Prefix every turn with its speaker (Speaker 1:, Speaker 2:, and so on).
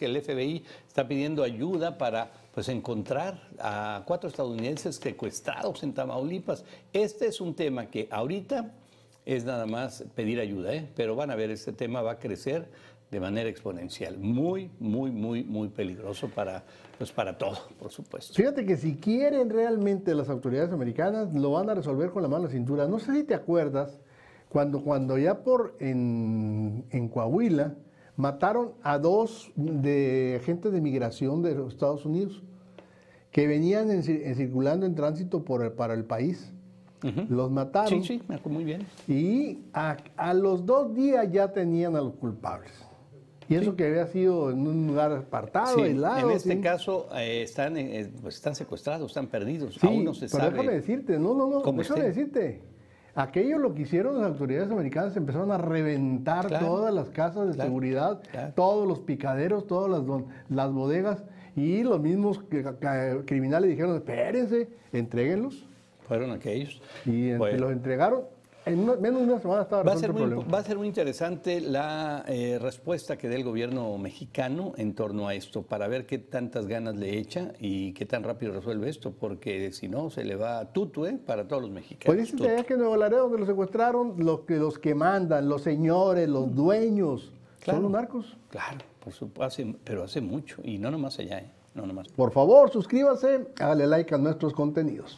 Speaker 1: que el FBI está pidiendo ayuda para pues encontrar a 4 estadounidenses secuestrados en Tamaulipas. Este es un tema que ahorita es nada más pedir ayuda, pero van a ver, este tema va a crecer de manera exponencial. Muy, muy, muy, muy peligroso pues para todo, por supuesto.
Speaker 2: Fíjate que si quieren realmente las autoridades americanas, lo van a resolver con la mano a la cintura. No sé si te acuerdas, cuando ya en Coahuila mataron a 2 agentes de migración de los Estados Unidos que venían circulando en tránsito para el país. Los mataron.
Speaker 1: Sí, muy bien.
Speaker 2: Y a los 2 días ya tenían a los culpables. Y eso que había sido en un lugar apartado, aislado.
Speaker 1: En este caso están secuestrados, están perdidos.
Speaker 2: Sí,
Speaker 1: aún no se
Speaker 2: pero
Speaker 1: sabe.
Speaker 2: déjame decirte, déjame decirte. Aquello lo que hicieron las autoridades americanas, empezaron a reventar todas las casas de seguridad, todos los picaderos, todas las bodegas, y los mismos criminales dijeron, espérense, entréguenlos.
Speaker 1: Fueron aquellos.
Speaker 2: Y los entregaron. En menos de una semana estaba resuelto el problema.
Speaker 1: Va a ser muy interesante la respuesta que dé el gobierno mexicano en torno a esto, para ver qué tantas ganas le echa y qué tan rápido resuelve esto, porque si no, se le va a tutu para todos los mexicanos.
Speaker 2: Pues dicen allá que en Nuevo Laredo, donde los secuestraron, los que mandan, los señores, los dueños, son los narcos.
Speaker 1: Claro, por supuesto, pero hace mucho, y no nomás allá, no nomás.
Speaker 2: Por favor, suscríbase, hágale like a nuestros contenidos.